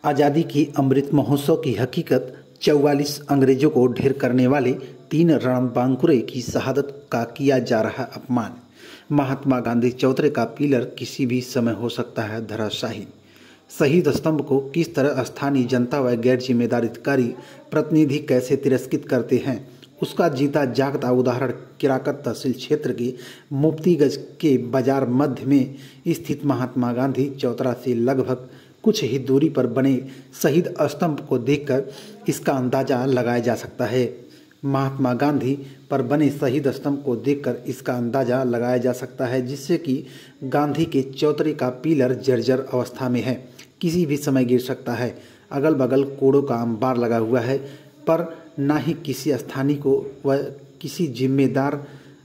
आज़ादी की अमृत महोत्सव की हकीकत 44 अंग्रेजों को ढेर करने वाले 3 रणबांकुरे की शहादत का किया जा रहा अपमान। महात्मा गांधी चौतरे का पिलर किसी भी समय हो सकता है धराशायी। शहीद स्तंभ को किस तरह स्थानीय जनता व गैर जिम्मेदार अधिकारी प्रतिनिधि कैसे तिरस्कृत करते हैं, उसका जीता जागता उदाहरण किराकत तहसील क्षेत्र के मुफ्तीगंज के बाजार मध्य में स्थित महात्मा गांधी चौतरा से लगभग कुछ ही दूरी पर बने शहीद स्तंभ को देखकर इसका अंदाजा लगाया जा सकता है। महात्मा गांधी पर बने शहीद स्तंभ को देखकर इसका अंदाजा लगाया जा सकता है, जिससे कि गांधी के चौतरे का पिलर जर्जर अवस्था में है, किसी भी समय गिर सकता है। अगल बगल कोड़ों का अंबार लगा हुआ है, पर ना ही किसी स्थानीय को व किसी जिम्मेदार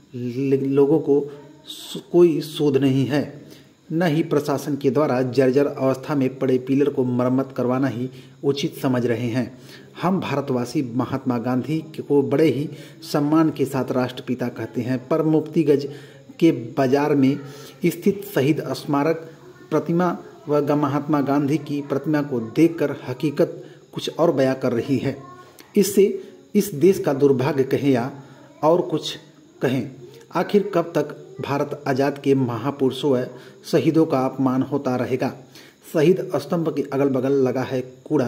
लोगों को कोई शोध नहीं है, न ही प्रशासन के द्वारा जर्जर अवस्था में पड़े पिलर को मरम्मत करवाना ही उचित समझ रहे हैं। हम भारतवासी महात्मा गांधी को बड़े ही सम्मान के साथ राष्ट्रपिता कहते हैं, पर मुफ्तीगंज के बाजार में स्थित शहीद स्मारक प्रतिमा व महात्मा गांधी की प्रतिमा को देखकर हकीकत कुछ और बयां कर रही है। इससे इस देश का दुर्भाग्य कहें या और कुछ कहें, आखिर कब तक भारत आज़ाद के महापुरुषों व शहीदों का अपमान होता रहेगा। शहीद स्तंभ के अगल बगल लगा है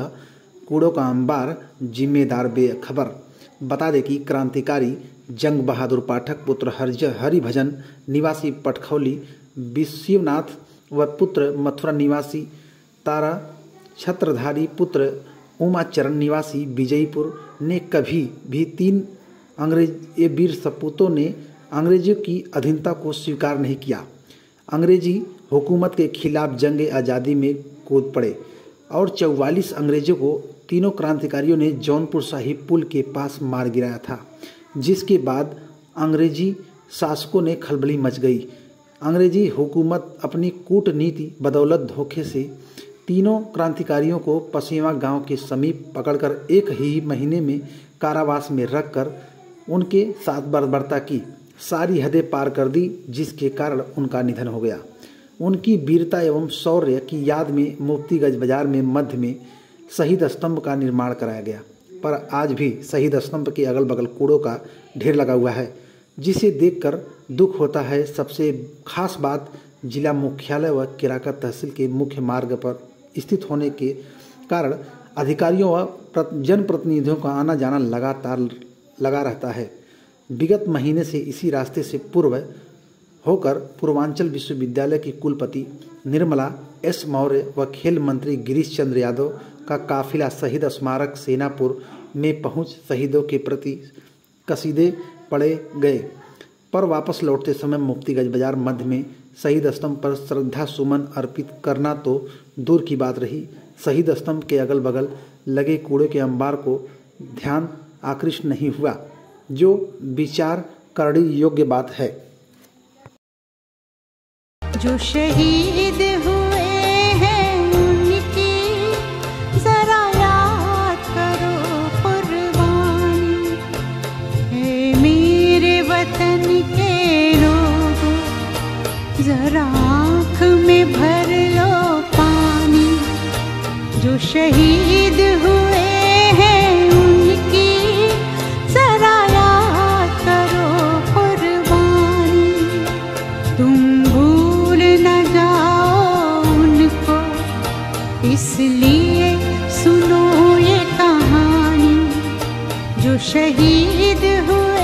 कूड़ों का अंबार, जिम्मेदार बेखबर। बता दें कि क्रांतिकारी जंग बहादुर पाठक पुत्र हरिभजन निवासी पटखौली, विश्वनाथ व पुत्र मथुरा निवासी तारा, छत्रधारी पुत्र उमाचरण निवासी विजयपुर ने कभी भी 3 अंग्रेज वीर सपूतों ने अंग्रेजों की अधीनता को स्वीकार नहीं किया। अंग्रेजी हुकूमत के खिलाफ जंग आज़ादी में कूद पड़े और 44 अंग्रेजों को तीनों क्रांतिकारियों ने जौनपुर साहिब पुल के पास मार गिराया था, जिसके बाद अंग्रेजी शासकों ने खलबली मच गई। अंग्रेजी हुकूमत अपनी कूटनीति बदौलत धोखे से तीनों क्रांतिकारियों को पसेवा गांव के समीप पकड़कर 1 ही महीने में कारावास में रखकर उनके साथ बर्बरता की, सारी हदें पार कर दी, जिसके कारण उनका निधन हो गया। उनकी वीरता एवं शौर्य की याद में मुफ्तीगंज बाजार में मध्य में शहीद स्तंभ का निर्माण कराया गया, पर आज भी शहीद स्तंभ के अगल बगल कूड़ों का ढेर लगा हुआ है, जिसे देखकर दुख होता है। सबसे खास बात जिला मुख्यालय व किराकत तहसील के मुख्य मार्ग पर स्थित होने के कारण अधिकारियों व जनप्रतिनिधियों का आना जाना लगातार लगा रहता है। विगत महीने से इसी रास्ते से पूर्व होकर पूर्वांचल विश्वविद्यालय की कुलपति निर्मला एस मौर्य व खेल मंत्री गिरीश चंद्र यादव का काफिला शहीद स्मारक सेनापुर में पहुंच शहीदों के प्रति कसीदे पड़े गए, पर वापस लौटते समय मुफ्तीगंज बाजार मध्य में शहीद स्तंभ पर श्रद्धा सुमन अर्पित करना तो दूर की बात रही, शहीद स्तंभ के अगल बगल लगे कूड़े के अंबार को ध्यान आकृष्ट नहीं हुआ, जो विचार करने योग्य बात है। जो शहीद हुए हैं उनकी जरा याद करो कुर्बानी, है मेरे वतन के लोगों जरा आँख में भर लो पानी। जो शहीद हुए हैं उनकी जरा याद करो कुर्बानी, तुम भूल न जाओ उनको, इसलिए सुनो ये कहानी। जो शहीद हुए